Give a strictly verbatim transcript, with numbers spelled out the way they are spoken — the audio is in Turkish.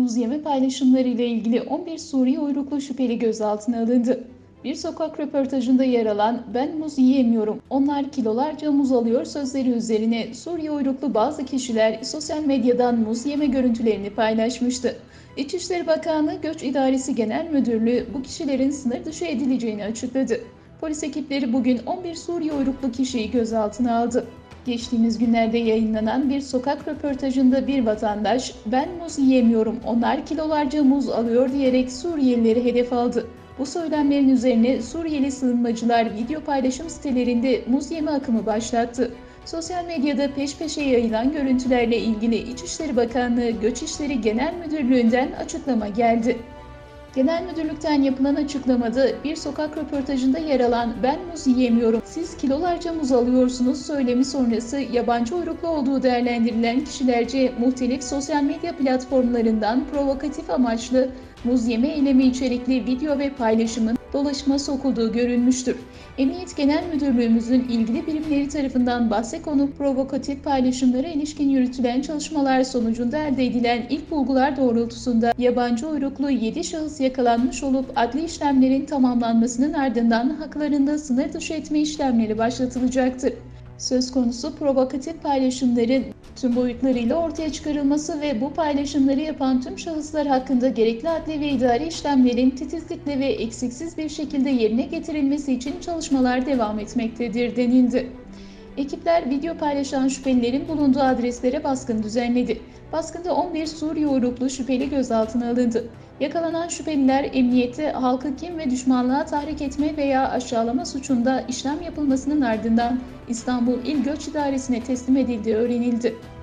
muz yeme paylaşımları ile ilgili on bir Suriye uyruklu şüpheli gözaltına alındı. Bir sokak röportajında yer alan "Ben muz yiyemiyorum, onlar kilolarca muz alıyor" sözleri üzerine Suriye uyruklu bazı kişiler sosyal medyadan muz yeme görüntülerini paylaşmıştı. İçişleri Bakanlığı Göç İdaresi Genel Müdürlüğü bu kişilerin sınır dışı edileceğini açıkladı. Polis ekipleri bugün on bir Suriye uyruklu kişiyi gözaltına aldı. Geçtiğimiz günlerde yayınlanan bir sokak röportajında bir vatandaş "Ben muz yiyemiyorum, onlar kilolarca muz alıyor" diyerek Suriyelileri hedef aldı. Bu söylemlerin üzerine Suriyeli sığınmacılar video paylaşım sitelerinde muz yeme akımı başlattı. Sosyal medyada peş peşe yayılan görüntülerle ilgili İçişleri Bakanlığı Göç İşleri Genel Müdürlüğü'nden açıklama geldi. Genel Müdürlük'ten yapılan açıklamada bir sokak röportajında yer alan "Ben muz yiyemiyorum, siz kilolarca muz alıyorsunuz" söylemi sonrası yabancı uyruklu olduğu değerlendirilen kişilerce muhtelif sosyal medya platformlarından provokatif amaçlı muz yeme eylemi içerikli video ve paylaşımın dolaşıma sokulduğu görülmüştür. Emniyet Genel Müdürlüğümüzün ilgili birimleri tarafından bahse konu provokatif paylaşımlara ilişkin yürütülen çalışmalar sonucunda elde edilen ilk bulgular doğrultusunda yabancı uyruklu yedi şahıs yakalanmış olup adli işlemlerin tamamlanmasının ardından haklarında sınır dışı etme işlemleri başlatılacaktır. Söz konusu provokatif paylaşımların tüm boyutlarıyla ortaya çıkarılması ve bu paylaşımları yapan tüm şahıslar hakkında gerekli adli ve idari işlemlerin titizlikle ve eksiksiz bir şekilde yerine getirilmesi için çalışmalar devam etmektedir denildi. Ekipler video paylaşan şüphelilerin bulunduğu adreslere baskın düzenledi. Baskında on bir Suriye uyruklu şüpheli gözaltına alındı. Yakalanan şüpheliler emniyette halkı kin ve düşmanlığa tahrik etme veya aşağılama suçunda işlem yapılmasının ardından İstanbul İl Göç İdaresi'ne teslim edildiği öğrenildi.